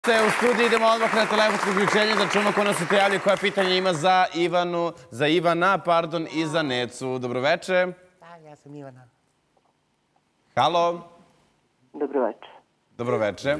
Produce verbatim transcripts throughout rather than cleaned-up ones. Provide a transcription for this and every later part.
U studiju idemo odmah na telefonsko uključenje da čujemo ko nas se prijavlja, koja pitanja ima za Ivanu, za Ivana, pardon, i za Necu. Dobroveče. Da, ja sam Ivana. Halo. Dobroveče. Dobroveče.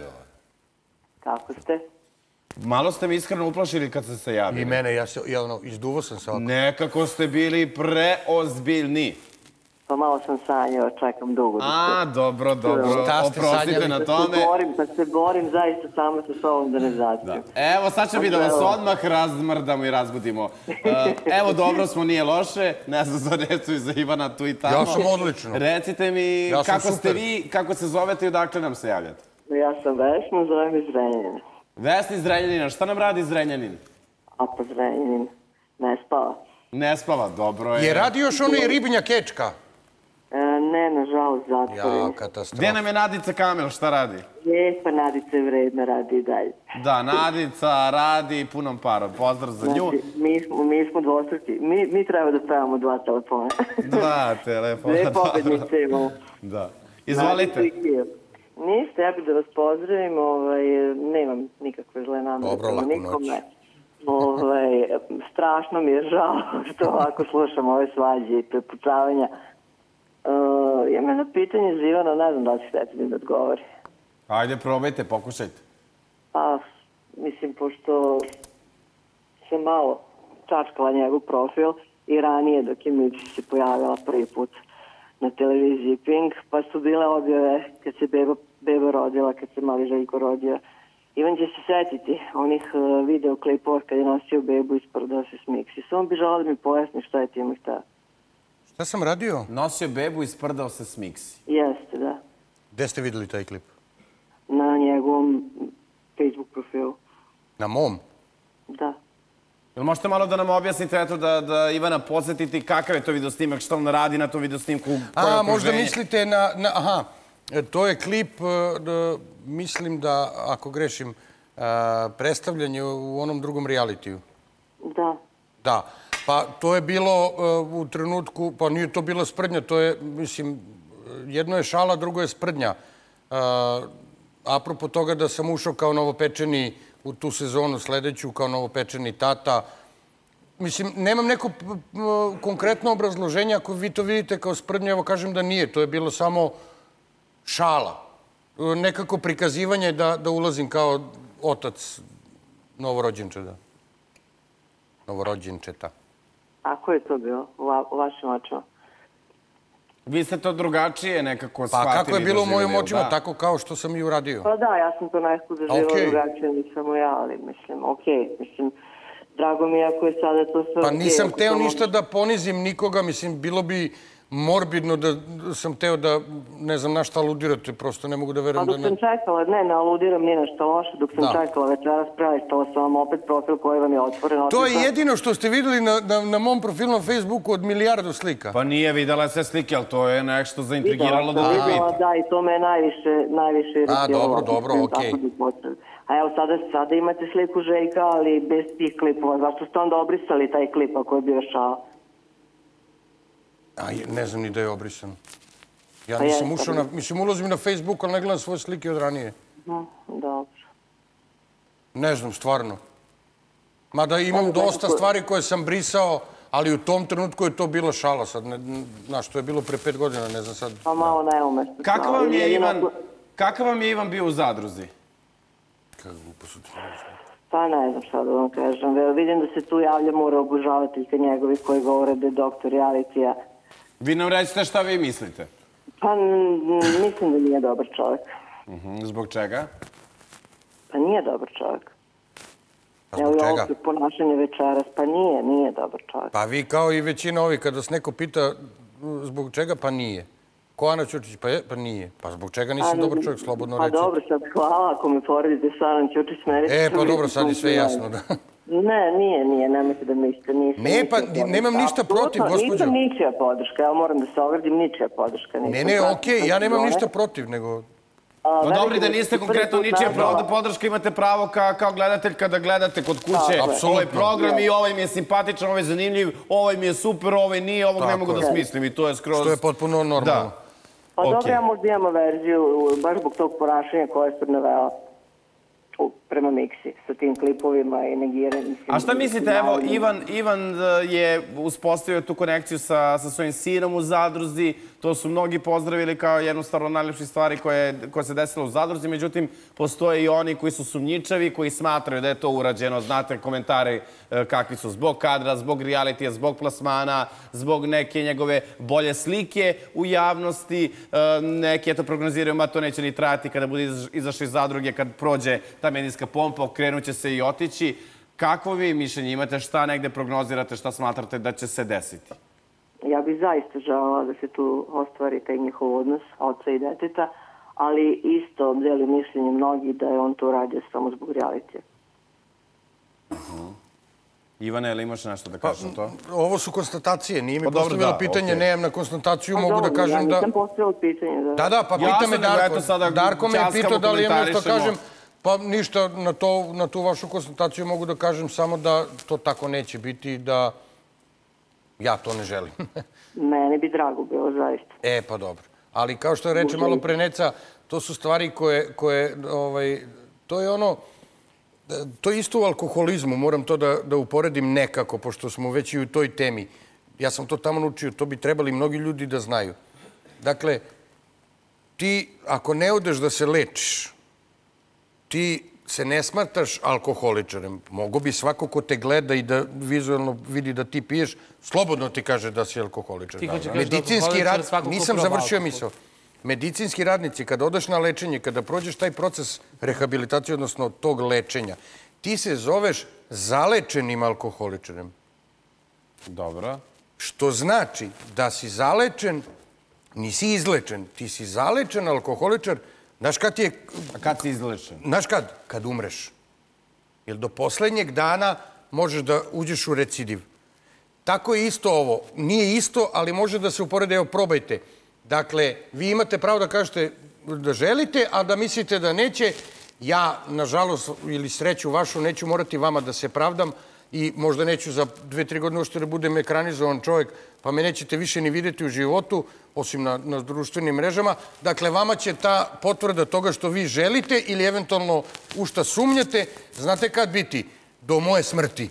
Kako ste? Malo ste mi iskreno uplašili kad ste se javili. I mene, ja se, ja ono, izduvo sam se ovako. Nekako ste bili preozbiljni. Pa malo sam sanjao, čekam dugo. A, dobro, dobro. Šta ste Oprostite sanjali? na Da se tome. borim, da se borim zaista samo sa sobom da ne zaspijem. Evo, sad će mi da vas odmah razmrdamo i razbudimo. Evo, dobro smo, nije loše. Ne znam za Necu i za Ivana tu i tamo. Ja sam odlično. Recite mi Ja sam kako ste super. vi, kako se zovete i odakle nam se javljate? Ja sam Vesna, zovem iz Zrenjanina. Vesni iz Zrenjanina. Šta nam radi Zrenjanin? A pa Zrenjanin ne spava. Ne spava, dobro je. Je radi još onaj ribnja kečka? E, ne, nažalost, zatvorim. Ja, katastrofa. Gde nam je Nadica Kamel, šta radi? Je, pa Nadica je vredna, radi i dalje. Da, Nadica radi punom parom. Pozdrav za nju. Znači, mi smo, mi smo dvostruki. Mi, mi treba da pevamo dva telefona. Dva telefona. Dve pobednice imamo. Da. Izvolite. Nadica i Kijev. Niste, ja bih da vas pozdravim, ovaj, nemam nikakve zle namere Dobro, prema laku nikome. Ovaj, strašno mi je žao što ovako slušam ove svađe i prepucavanja. Uh, imam jedno pitanje za Ivana, ne znam da li ćete mi da odgovori. Ajde, probajte, pokušajte. Pa, mislim, pošto sam malo čačkala njegov profil i ranije dok je Mići se pojavila prvi put na televiziji Pink, pa su bile objave kad se beba, beba rodila, kad se mali Željko rodio. Ivan će se setiti onih uh, videoklipova kad je nosio bebu ispred da se smiksi. Samo bi želao da mi pojasni šta je tim i šta. Šta sam radio? Nosio bebu i sprdao se s Miksi. Jeste, da. Gde ste videli taj klip? Na njegovom Facebook profilu. Na mom? Da. Jel možete malo da nam objasnite, eto, da, da Ivana podsjetiti kakav je to videosnimak, što on radi na tom videosnimku, koje A, okruženje? možda mislite na... na aha, e, to je klip, e, da, mislim da, ako grešim, e, predstavljanje u onom drugom realitiju. Da. Da. Pa to je bilo e, u trenutku, pa nije to bila sprdnja, to je, mislim, jedno je šala, drugo je sprdnja. E, apropo toga da sam ušao kao novopečeni u tu sezonu sledeću, kao novopečeni tata. Mislim, nemam neko p- p- konkretno obrazloženje, ako vi to vidite kao sprdnja, evo kažem da nije, to je bilo samo šala. E, nekako prikazivanje da, da ulazim kao otac novorođenčeta. Novorođenčeta. Ako je to bilo u, va, u vašim očima? Vi ste to drugačije nekako Pa shvatili. kako je bilo u mojim doživjeli, očima, da. tako kao što sam i uradio. Pa da, ja sam to nekako doživjela Okej. drugačije, nisam ja, ali mislim, okej, mislim, drago mi je ako je sada to sve Pa okej, nisam ako hteo to ništa da ponizim nikoga, mislim, bilo bi morbidno da sam hteo da, ne znam na šta aludirate, prosto ne mogu da Pa verujem da dok sam ne... čekala, ne, ne aludiram ni na što loše, dok sam Da. čekala večeras prelistala sam vam opet profil koji vam je otvoren. To je otišla- jedino što ste videli na, na, na mom profilu na Facebooku od milijardu slika. Pa nije videla sve slike, ali to je nešto zaintrigiralo da Videla te sam, videla, pita. Da, i to me je najviše, najviše iritiralo. dobro, dobro, Tako okej. bi potrebno. A evo sada, sada imate sliku Željka, ali bez tih klipova. Zašto ste onda obrisali taj klip ako je bio šao? A, je- ne znam ni da je obrisan. Ja Pa nisam jeste. ušao na... Mislim, ulazim na Facebook, ali ne gledam svoje slike od ranije. Mhm, dobro. Ne znam, stvarno. Mada imam Ajde, dosta nekako- stvari koje sam brisao, ali u tom trenutku je to bilo šala. Sad, ne, znaš, to je bilo pre pet godina, ne znam sad. Pa malo neumestno. Kakav vam je Jedino Ivan, ako- kakav vam je Ivan bio u zadruzi? Kako glupo su to. Pa ne znam šta da vam kažem. Evo, vidim da se tu javlja mora obožavateljka njegovi koji govore da je doktor realitija. Vi nam recite šta vi mislite. Pa mm, mislim da nije dobar čovjek. Mhm, zbog čega? Pa nije dobar čovjek. Pa Evo zbog i čega? ovo ponašanje večeras. Pa nije, nije dobar čovjek. Pa vi kao i većina ovih, kada vas neko pita zbog čega, pa nije. Ko Ana Ćučić, pa je, pa nije. Pa zbog čega nisam A, dobar čovjek, slobodno Pa reći. dobro, sad hvala ako me poredite sa Anom Ćučić. Meni E, se pa čini dobro, da sad je sam sve ja. jasno, da. Ne, nije, nije, nemojte da mislite, nisam. Ne, pa nisam nemam podrška. ništa protiv, Apsolutno, gospođo. Nisam ničija podrška, ja moram da se ogradim, ničija podrška. nisam. Ne, ne, Znači, okej, ja nemam sezone. ništa protiv, nego... A, No veliki dobro, da mi niste se prvi konkretno put ničija nazvala. pravda podrška, imate pravo ka, kao gledatelj kada gledate kod kuće Tako je. ovaj Apsolutno. program i ovaj mi je simpatičan, ovaj je zanimljiv, ovaj mi je super, ovaj nije, ovog ne Tako mogu da je. smislim i to je skroz... Što je potpuno normalno. Da. Pa Okej. dobro, ja možda imam verziju, baš zbog tog ponašanja koje sam navela. prema Miksi sa tim klipovima i negiranjem. A šta mislite, evo, Ivan, Ivan je uspostavio tu konekciju sa, sa svojim sinom u Zadruzi, to su mnogi pozdravili kao jednu stvarno najlepših stvari koje, koje se desilo u Zadruzi, međutim, postoje i oni koji su sumnjičavi, koji smatraju da je to urađeno, znate komentare kakvi su, zbog kadra, zbog realitija, zbog plasmana, zbog neke njegove bolje slike u javnosti, neki eto prognoziraju, ma to neće ni trajati kada bude izašli iz Zadruge, kad prođe ta medijska pompa, okrenut će se i otići. Kakvo vi mišljenje imate, šta negde prognozirate, šta smatrate da će se desiti? Ja bih zaista želala da se tu ostvari taj njihov odnos oca i deteta, ali isto deli mišljenje mnogi da je on to radio samo zbog realitija. Ivane, ili imaš nešto da kažeš o to? Ovo su konstatacije, nije mi postavila pitanje, nemam na konstataciju, mogu da kažem da... Ja nisam postavila pitanje. Da, da, pa pita me Darko. Darko me je pitao da li imam nešto kažem. Pa ništa, na tu vašu konstataciju mogu da kažem samo da to tako neće biti, da ja to ne želim. Mene bi drago bilo, zaista. E, pa dobro. Ali kao što je reče malo pre Neca, to su stvari koje, to je ono, to je isto u alkoholizmu, moram to da uporedim nekako, pošto smo već i u toj temi. Ja sam to tamo naučio, to bi trebali mnogi ljudi da znaju. Dakle, ti ako ne odeš da se lečiš, ti se ne smatraš alkoholičarem. Mogo bi svako ko te gleda i da vizualno vidi da ti piješ, slobodno ti kaže da si alkoholičar. Medicinski rad, nisam završio misao. Medicinski radnici, kada odeš na lečenje, kada prođeš taj proces rehabilitacije, odnosno tog lečenja, ti se zoveš zalečenim alkoholičarem. Dobro. Što znači da si zalečen, nisi izlečen, ti si zalečen alkoholičar. Znaš kad ti je... A kad si izlečen? Znaš kad? Kad umreš. Jer do poslednjeg dana možeš da uđeš u recidiv. Tako je isto ovo. Nije isto, ali može da se uporede. Evo, probajte. Dakle, vi imate pravo da kažete da želite, a da mislite da neće. Ja, nažalost, ili sreću vašu, neću morati vama da se pravdam i možda neću za dve, tri godine ušte da budem ekranizovan čovjek, pa me nećete više ni vidjeti u životu, osim na, na društvenim mrežama. Dakle, vama će ta potvrda toga što vi želite ili eventualno u šta sumnjate, znate kad biti? Do moje smrti.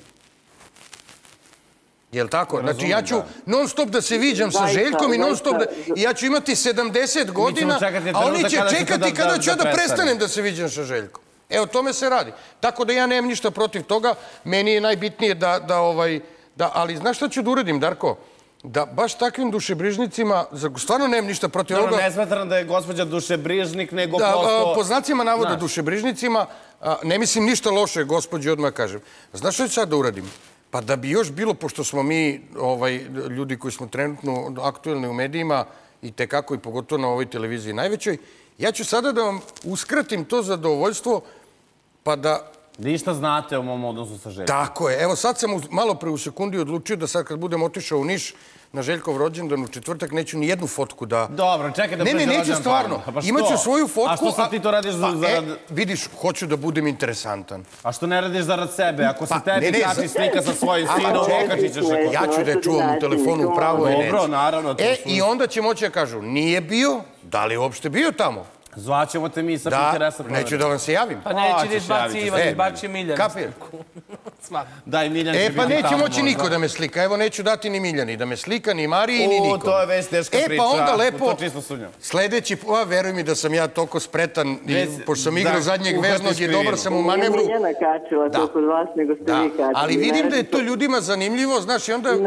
Jel' tako? Znači, ja ću non stop da se viđam sa Željkom i non stop da... I ja ću imati sedamdeset godina, a oni će čekati kada ću ja da prestanem da se viđam sa Željkom. Evo, tome se radi. Tako da ja nemam ništa protiv toga. Meni je najbitnije da, ovaj... Ali znaš šta ću da uradim, Darko? Da baš takvim dušebrižnicima, stvarno nemam ništa protiv ovoga... Dobro, ne smatram da je gospođa dušebrižnik, nego prosto... Da, po znacima navoda dušebrižnicima, ne mislim ništa loše, gospođi, odmah kažem. Znaš šta ću sad da uradim? Pa da bi još bilo, pošto smo mi ljudi koji smo trenutno aktuelni u medijima i tekako i pogotovo na ovoj televiziji najvećoj, ja ću sada da vam uskratim to zadovoljstvo, pa da... Ništa znate o mom odnosu sa Željkom. Tako je. Evo sad sam malo pre u sekundi odlučio da sad kad budem otišao u Niš na Željkov rođendan u četvrtak, neću ni jednu fotku da... Dobro, čekaj da pređe rođendan. Ne, ne, neću stvarno. Imaću svoju fotku... A što sad ti to radiš zarad... Vidiš, hoću da budem interesantan. A što ne radiš zarad sebe? Ako se tebi kači slika sa svojim sinom, okačit ćeš se. Ja ću da je čuvam u telefonu pravo i neću. Dobro, naravno. E, i onda će moći da kažu, nije bio, da li je uopšte bio tamo? Zvaćemo te mi sa interesa. Da, neću da vam se javim. Pa neće da izbaci Ivan, izbaci Miljan. Kapir? Daj, Miljan će biti tamo. E, pa neće moći možda. niko da me slika. Evo, neću dati ni Miljani da me slika, ni Mariji, ni nikom. U, to je već teška priča. E, pa onda lepo, to čisto sumnjam. sledeći, a veruj mi da sam ja toliko spretan, pošto sam igrao zadnjeg veznog i dobar sam u manevru. Nije Miljana kačila to kod vas, nego ste vi kačili. Ali vidim da je to ljudima zanimljivo, znaš, i onda...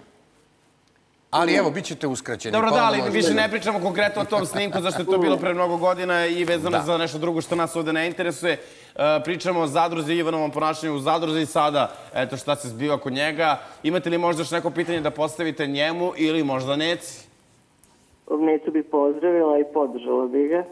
Ali evo, bit ćete uskraćeni. Dobro, da, ali više ne pričamo konkretno o tom snimku, zašto je to bilo pre mnogo godina i vezano za nešto drugo što nas ovde ne interesuje. Pričamo o Zadruzi i Ivanovom ponašanju u Zadruzi i sada, eto šta se zbiva kod njega. Imate li možda još neko pitanje da postavite njemu ili možda Neci? Necu bi pozdravila i podržala bi ga.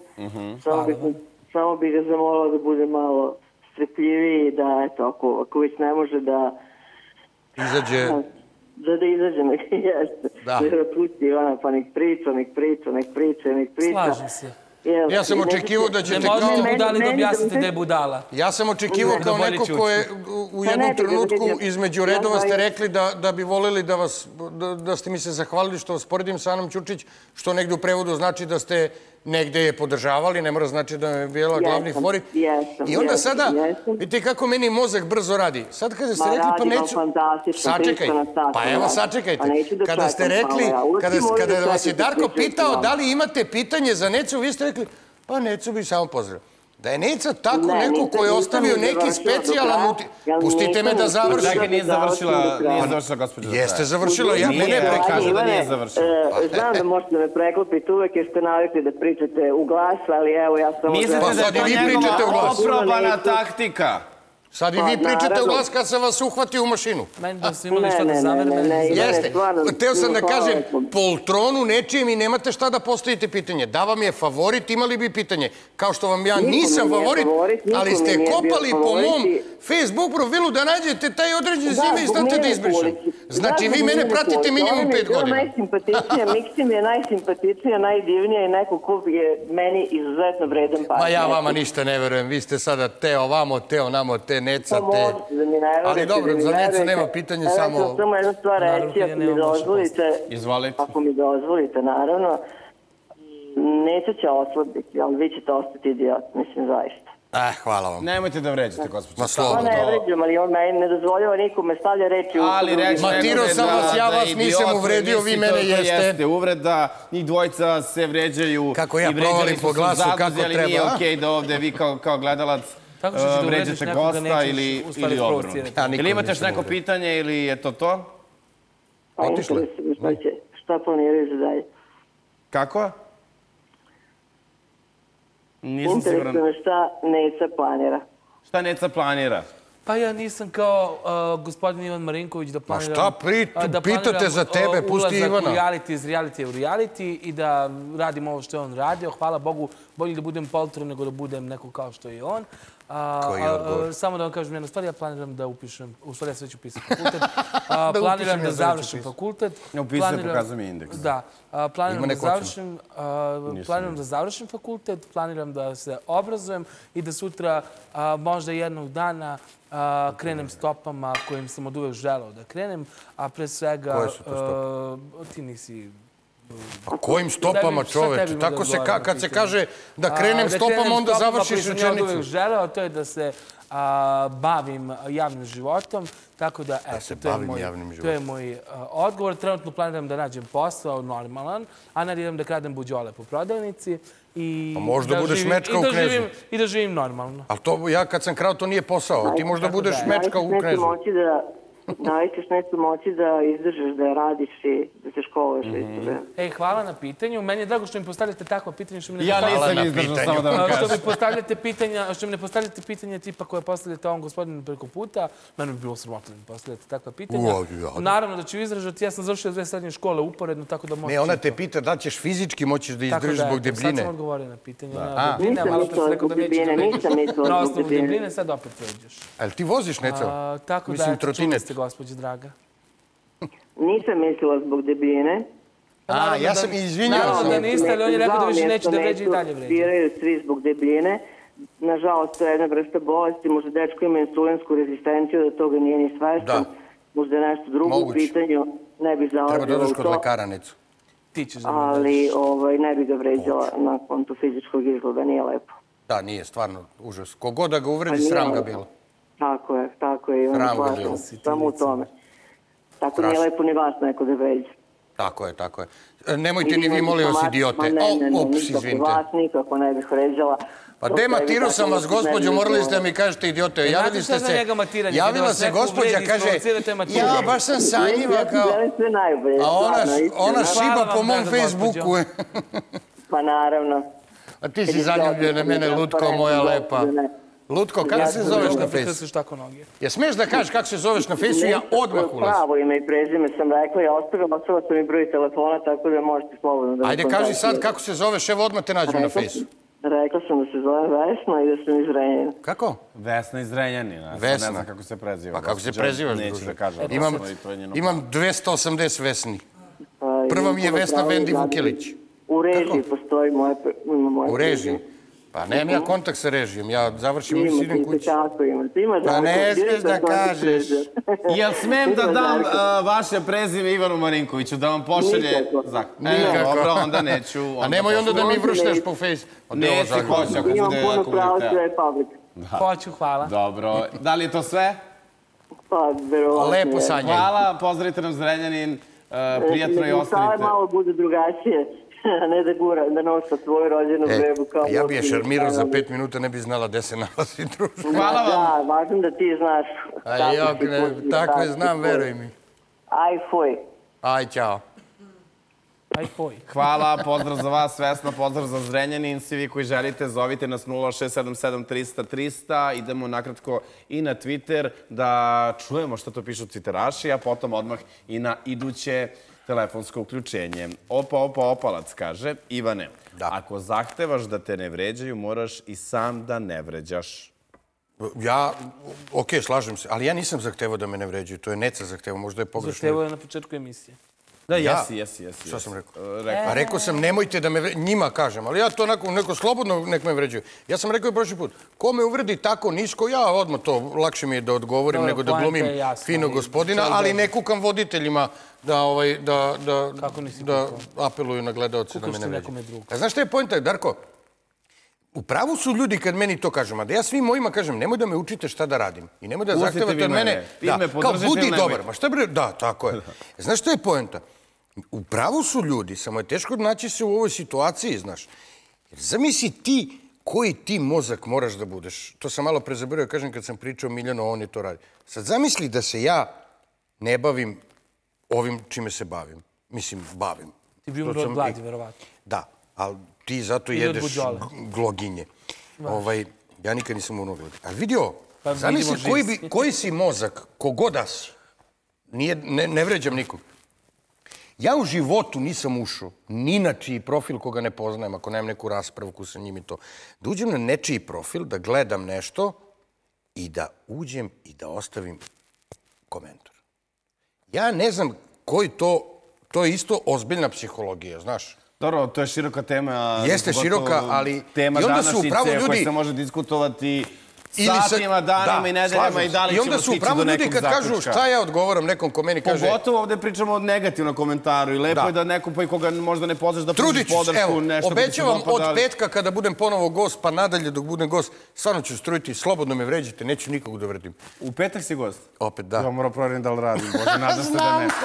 Samo bi ga zamolila da bude malo strepljiviji i da, eto, ako već ne može da... Izađe... Da da izađe, nek jeste. Da da pusti Ivana, pa nek priča, nek priča, nek priča, nek priča. Slažem se. Ja sam očekivao da ćete kao... Ne možete budali da objasnite da je budala. Ja sam očekivao kao neko ko je u jednom trenutku između redova ste rekli da bi voleli da vas, da ste mi se zahvalili što vas poredim sa Anom Ćurčić, što negde u prevodu znači da ste negde je podržavali, ne mora znači da je bila glavni favorit. I onda sada, vidite kako meni mozak brzo radi. Sad kada ste rekli, pa neću... Sačekajte, pa evo sačekajte. Kada ste rekli, kada vas je Darko pitao da li imate pitanje za Necu, vi ste rekli, pa Necu bi samo pozdravio. Da je Neca tako neko ko je ostavio neki specijalan uti... Pustite me da završim. Čekaj, nije završila, nije završila, gospođo. Jeste završila, ja mene prekaže da nije završila. Znam da možete me preklopiti uvek jer ste navikli da pričate u glas, ali evo ja sam... Mislite da je to njegova oprobana taktika? Sad i vi pričate u glas kad sam vas uhvatio u mašinu. Meni da ste imali što da zamere. Jeste. Teo sam da kažem, poltronu nečijem i nemate šta da postavite pitanje. Da vam je favorit, imali bi pitanje. Kao što vam ja nisam favorit, ali ste kopali po mom Facebook profilu da nađete taj određen zime i znate da izbrišem. Znači, vi mene pratite minimum pet godina. Najsimpatičnija, Miksim je najsimpatičnija, najdivnija i neko ko je meni izuzetno vredan partner. Ma ja vama ništa ne verujem. Vi ste sada teo vamo, teo namo, te Neca, te... Ali dobro, za Necu nema pitanje, samo... Evo, samo jedna stvar reći, ako mi dozvolite... Izvolite. Ako mi dozvolite, naravno. Neca će oslabiti, ali vi ćete ostati idiot, mislim, zaista. Eh, hvala vam. Nemojte da vređate, gospođo. Ma slobodno. Pa ne vređam, ali on meni ne dozvoljava nikome stavlja reči u... Ali reći Matirao sam vas, ja vas nisam uvredio, vi mene jeste. Jeste uvreda, njih dvojica se vređaju. Kako ja provalim po glasu, kako treba. Ali nije okej da ovde vi kao gledalac vređate gosta ili obrnuto. Ili imate još neko pitanje ili je to to? Pa interesuje me šta planiraju za dalje. Kako? Nisam siguran. Interesuje me šta Neca planira. Šta Neca planira? Pa ja nisam kao gospodin Ivan Marinković da planiram... A šta pitate za tebe, pusti Ivana. Ulazak u reality iz reality u reality i da radim ovo što je on radio. Hvala Bogu, bolje da budem poltron nego da budem neko kao što je on. Koji je odgovor? Samo da vam kažem jednu stvar, ja planiram da upišem, u stvari ja sve ću upisati fakultet, planiram da završim fakultet. Upisuje, pokazuje mi indeks. Da, planiram da završim, planiram da završim fakultet, planiram da se obrazujem i da sutra, možda jednog dana, krenem stopama kojim sam od uvek želeo da krenem, a pre svega... Koje su to stope? Ti nisi... Pa kojim stopama, čoveče? Tako se, kad se kaže da krenem stopama, onda završiš rečenicu. Želeo, to je da se bavim javnim životom, tako da, eto, to je moj odgovor. Trenutno planiram da nađem posao normalan, a nadiram da kradem buđole po prodavnici. A možda budeš mečka u Knežu. I da živim normalno. Ali to, ja kad sam krao, to nije posao. Ti možda budeš mečka u Knežu. Da ćeš nešto moći da izdržiš, da radiš i da se školuješ. Ej, hvala na pitanju. Meni je drago što mi postavljate takva pitanja. Ja nisam izdržao, samo da vam kažem. Što mi postavljate pitanja, što mi ne postavljate pitanja tipa koje postavljate ovom gospodinu preko puta, meni bi bilo sramotno da mi postavljate takva pitanja. Naravno da ću izdržati. Ja sam završio dve srednje škole uporedno, tako da moći... Ne, ona te pita da ćeš fizički moći da izdržiš zbog debljine. Sad sam odgovorio na pitanje. Nisam mislila zbog debljine, nisam mislila na osnovu debljine, sad opet vređaš. Ali ti voziš, Neco? Tako da, čuli ste, gospođo draga. Nisam mislila zbog debljine. A, ja sam izvinjala. Naravno da niste, ali on je rekao da više neće da vređa i dalje vređa. Biraju svi zbog debljine. Nažalost, to je jedna vrsta bolesti. Možda dečko ima insulinsku rezistenciju, da toga nije ni svestan. Možda je nešto drugo u pitanju. Ne bi zalazila u to. Treba dođeš kod lekara, Necu. Ti ćeš da me ali ne bi ga vređala na kontu fizičkog izgleda. Nije lepo. Da, nije, stvarno užas. Kogod da ga uvredi, sram ga bilo. Tako je, tako je. Sram ga bilo. Samo u tome. Tako nije lepo ni vas neko da vređa. Tako je, tako je. Nemojte ni vi, molim vas, idiote. Ops, izvinite. Vas nikako ne bih vređala. Pa dematirao sam vas, gospođo, morali ste da mi kažete idiote. Javili ste se, javila se gospođa, kaže, ja, baš sam sanjiva kao... A ona šiba po mom Facebooku. Pa naravno. A ti si zaljubljena mene, Lutko, moja lepa. Lutko, kako se zoveš na Fejsu? Ja smiješ da kažeš kako se zoveš na Fejsu, ja odmah ulazim. Pravo ime i prezime sam rekla, ja ostavila, ostavila sam i broj telefona, tako da možete slobodno da... Ajde, kaži sad kako se zoveš, evo odmah te nađemo na Fejsu. Rekla sam da se zove Vesna i da sam iz Zrenjanina. Kako? Vesna iz Zrenjanina. Vesna. Ne znam kako se preziva. Pa kako se prezivaš, druže? Imam dvesta osamdeset Vesni. Prva mi je Vesna Vendi Vukilić. U režiji postoji moje... U režiji? Pa nemam ja kontakt sa režijom, ja završim i sidem kući. Imate, kako imate. Ima Pa ne smiješ da kažeš. Jel smem da dam vaše prezime Ivanu Marinkoviću, da vam pošalje... Nikako. Dobro, onda neću. A nemoj onda da mi vršneš po fejsu. Neći, hoće, ako Imam bude... puno pravo sve fabrike. Hoću, hvala. Dobro. Da li je to sve? Pa, verovatno. Lepo sanjaj. Hvala, pozdravite nam Zrenjanin, prijatno i Sada ostanite. malo bude drugačije, a ne da gura, da nosa tvoju rođenu bebu kao... Ja bi je šarmirao za pet minuta, ne bi znala gde se nalazi društvo. Hvala vam. Da, važno da ti znaš. Tako je, znam, veruj mi. Aj, fuj. Aj, ćao. Aj, fuj. Hvala, pozdrav za vas, Vesna, pozdrav za Zrenjanin. Svi vi koji želite, zovite nas nula šest sedam sedam trista trista. Idemo nakratko i na Twitter da čujemo što to pišu Twitteraši, a potom odmah i na iduće telefonsko uključenje. Opa, opa, opalac, kaže Ivane. Ako zahtevaš da te ne vređaju, moraš i sam da ne vređaš. Ja, okej, slažem se, ali ja nisam zahtevao da me ne vređaju. To je Neca zahtevao, možda je pogrešno. Zahtevao je na početku emisije. Da, jesi, jesi, jesi. Šta sam rekao? A rekao sam, nemojte da me vređaju, njima kažem, ali ja to neko slobodno nek me vređaju. Ja sam rekao i prošli put, ko me uvredi tako nisko, ja odmah to, lakše mi je da odgovorim nego da glumim finog gospodina, ali ne kukam voditeljima da apeluju na gledaoce da me ne vređaju. Znaš šta je pojenta, Darko? U pravu su ljudi kad meni to kažem, a da ja svim mojima kažem, nemoj da me učite šta da radim. I nemoj da zahtevate od mene, kao budi dobar. Ma šta bre, da, tako je. Znaš šta je poenta? U pravu su ljudi, samo je teško naći se u ovoj situaciji, znaš. Jer zamisli ti koji ti mozak moraš da budeš. To sam malo prezaboravio, kažem, kad sam pričao Miljano, on je to radi. Sad zamisli da se ja ne bavim ovim čime se bavim. Mislim, bavim. Ti bi umro od gladi, verovatno. Da, ali ti zato jedeš gloginje. Ja nikad nisam umro od gladi. Ali vidio, zamisli koji si mozak, kogoda si, ne vređam nikog. Ja u životu nisam ušao ni na čiji profil koga ne poznajem, ako nemam neku raspravku sa njim i to. Da uđem na nečiji profil, da gledam nešto i da uđem i da ostavim komentar. Ja ne znam koji to, to je isto ozbiljna psihologija, znaš. Dobro, to je široka tema. Jeste široka, ali... Tema današnjice koja se može diskutovati satima, danima i nedeljama i da li ćemo stići do nekog zaključka. I onda su upravo ljudi kad kažu šta ja odgovoram nekom ko meni kaže... Pogotovo ovdje pričamo o negativnom komentaru i lepo je da nekom pa i koga možda ne poznaš da pružiš podršku, nešto ko ti se dopada. Obećavam od petka kada budem ponovo gost, pa nadalje dok budem gost, stvarno ću strujiti, slobodno me vređite, neću nikog da vredim. U petak si gost? Opet, da. Ja moram provjerim da li radim, Bože, nadam se da ne.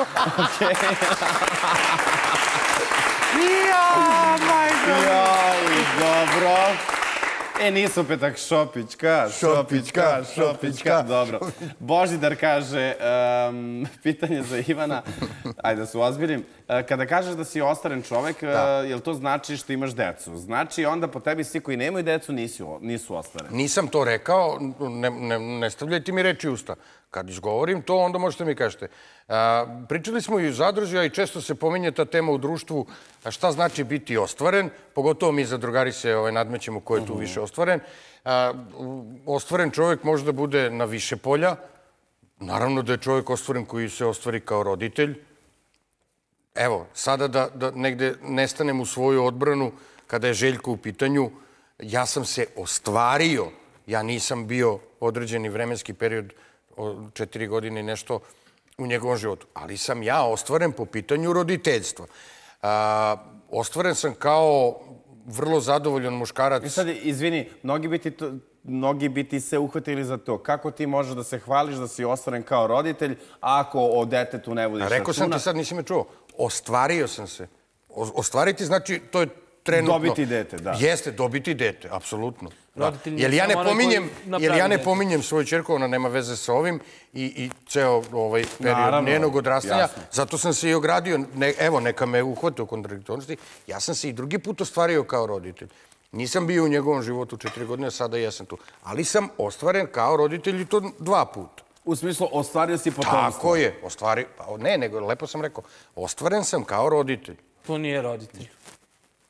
Jao, majko! Joj, dobro. E, nisu petak Šopićka, Šopićka, Šopićka. Dobro. Božidar kaže, pitanje za Ivana, ajde da se ozbiljim. Kada kažeš da si ostaren čovek, jel to znači što imaš decu? Znači onda po tebi svi koji nemaju decu nisu ostvareni. Nisam to rekao, ne stavljajte mi reči usta. Kad izgovorim to, onda možete mi kažete. Pričali smo i u zadruzi, a i često se pominje ta tema u društvu šta znači biti ostvaren, pogotovo mi zadrugari se nadmećemo ko je tu više ostvaren. Ostvaren čovjek može da bude na više polja. Naravno da je čovjek ostvaren koji se ostvari kao roditelj. Evo, sada da negde nestanem u svoju odbranu, kada je Željko u pitanju, ja sam se ostvario. Ja nisam bio određeni vremenski period četiri godine i nešto u njegovom životu. Ali sam ja ostvaren po pitanju roditeljstva. Ostvaren sam kao vrlo zadovoljan muškarac. I sad, izvini, mnogi bi ti se uhvatili za to. Kako ti možeš da se hvališ da si ostvaren kao roditelj, ako o detetu ne vodiš računa? Rekao sam ti sad, nisi me čuo. Ostvario sam se. Ostvariti znači, to je trenutno... Dobiti dete, da. Jeste, dobiti dete, apsolutno. Jer ja ne pominjem svoju čerku, ona nema veze sa ovim i ceo period njenog odrastanja. Zato sam se i ogradio, evo, neka me uhvate u kontradiktornosti, ja sam se i drugi put ostvario kao roditelj. Nisam bio u njegovom životu četiri godine, a sada jesam tu. Ali sam ostvaren kao roditelj i to dva puta. U smislu, ostvario si potomstvo? Tako je, ostvario, ne, nego lepo sam rekao, ostvaren sam kao roditelj. To nije roditelj.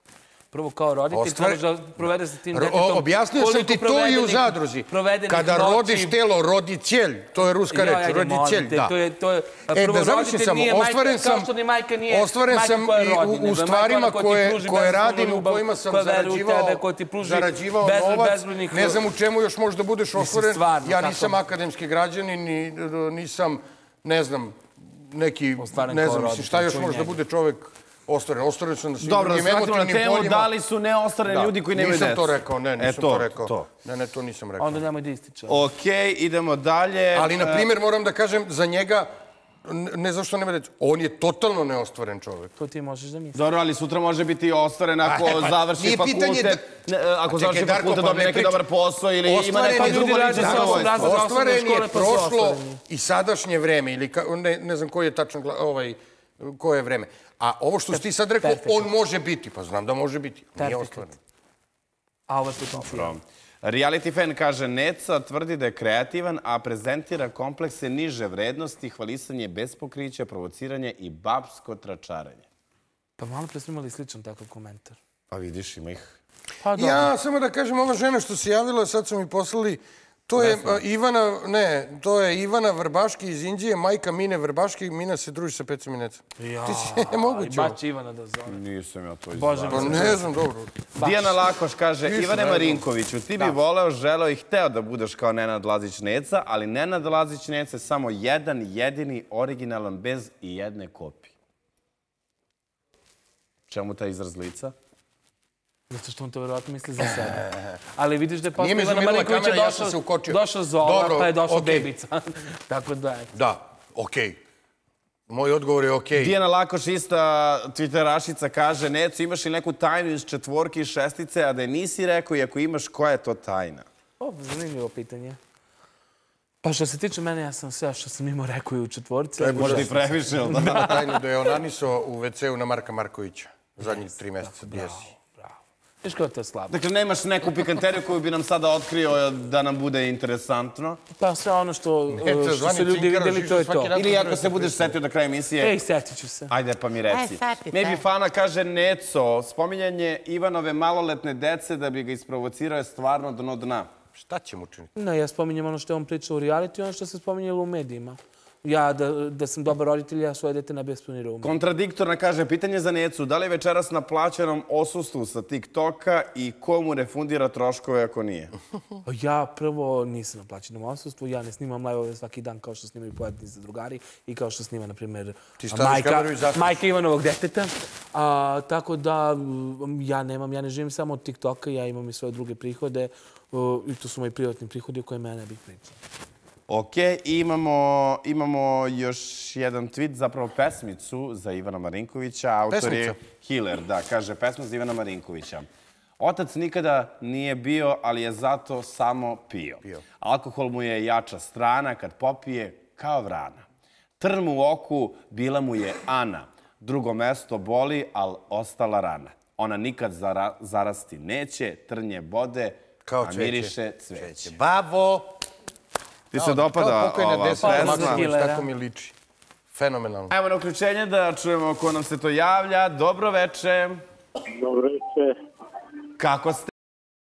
Prvo kao roditelj, trebaš da provede sa tim detetom. Objasnio sam ti to i u zadruzi. Kada rodiš telo, roditelj, to je ruska reč, roditelj, da. E, da završim samo, ostvaren sam, ostvaren sam i u stvarima koje radim, u kojima sam zarađivao novac, ne znam u čemu još možda budeš ostvaren, ja nisam akademski građanin i nisam, ne znam, neki, ne znam, šta još može da bude čovek ostvaren. Ostvaren sam na svim drugim emotivnim poljima. Da li su neostvareni ljudi koji nemaju decu? Nisam to rekao, ne, nisam to rekao. Ne, ne, to nisam rekao. Onda nemoj da ističe. Okej, idemo dalje. Ali, na primjer, moram da kažem, za njega, ne zašto nema decu, on je totalno neostvaren čovjek. To ti možeš da misliš. Dobro, ali sutra može biti i ostvaren ako završi fakultet, ako završi fakultet, dobije neki dobar posao ili ima neko drugo lično zadovoljstvo. Ostvaren je prošlo i sadašnje vreme, ili ne znam koji je tačno, koje je vreme. A ovo što si ti sad rekao, on može biti, pa znam da može biti, nije ostvaren. A ovo je potencijal. Reality fan kaže, Neca tvrdi da je kreativan, a prezentira komplekse niže vrednosti, hvalisanje bez pokrića, provociranje i babsko tračaranje. Pa malo pre smo imali sličan takav komentar. Pa vidiš, ima ih. Ja, samo da kažem, ova žena što se javila, sad su mi poslali, to je Ivana, ne, to je Ivana Vrbaški iz Indije, majka Mine Vrbaški, Mina se druži sa Pecom i Necom. Ti si moguće. Baš Ivana da zove. Nisam ja to izgledao. Pa ne znam, dobro. Dijana Lakoš kaže, Ivane Marinkoviću, ti bi voleo, želeo i hteo da budeš kao Nenad Lazić Neca, ali Nenad Lazić Neca je samo jedan, jedini, originalan, bez i jedne kopije. Čemu taj izraz lica? Zato što on to vjerojatno misli za sebe. Ali vidiš da je posle Ivana Marinkovića došao Zola, pa je došao Bebica. Tako da je. Da, okej. Moj odgovor je okej. Dijana Lakoš, ista Twitterašica, kaže, Neco, imaš li neku tajnu iz četvorke i šestice, a da je nisi rekao i ako imaš, koja je to tajna? O, zanimljivo pitanje. Pa što se tiče mene, ja sam sve što sam imao rekao i u četvorci. Možda i previše, ili da? Ima tajnu da je onanisao u ve ce u na Marka Markovića. Zadnjih tri mjeseca. Viš kao to je slabo. Dakle, nemaš neku pikanteriju koju bi nam sada otkrio da nam bude interesantno? Pa sve ono što su ljudi vidjeli, to je to. Ili ako se budeš setio do kraja emisije... Ej, setit ću se. Ajde, pa mi reci. Maybe Fana kaže, Neco, spominjanje Ivanove maloletne dece da bi ga isprovocirao je stvarno dno dna. Šta će mu učiniti? Ne, ja spominjem ono što je on pričao u reality i ono što se spominjalo u medijima. Ja, da sam dobar roditelj, ja svoje dete ne bi eksponirao u medijima. Kontradiktorna kaže, pitanje za Necu, da li je večeras na plaćenom osustvu sa TikToka i ko mu refundira troškove ako nije? Ja prvo nisam na plaćenom osustvu, ja ne snimam live-ove svaki dan kao što snimaju pojedini za drugari i kao što snima, na primjer, majka Ivanovog deteta. Tako da, ja nemam, ja ne živim samo od TikToka, ja imam i svoje druge prihode i to su moji privatni prihodi o kojima ja ne bih pričao. Ok, imamo još jedan tweet, zapravo pesmicu za Ivana Marinkovića. Autor je Hiller, da, kaže pesma za Ivana Marinkovića. Otac nikada nije bio, ali je zato samo pio. Alkohol mu je jača strana, kad popije kao vrana. Trn mu u oku, bila mu je Ana. Drugo mesto boli, ali ostala rana. Ona nikad zarasti neće, trnje bode, a miriše cveće. Babo! Ti se dopada ova pesma? Tako mi liči. Fenomenalno. Ajmo na uključenje da čujemo ko nam se to javlja. Dobro veče. Dobro veče. Kako ste?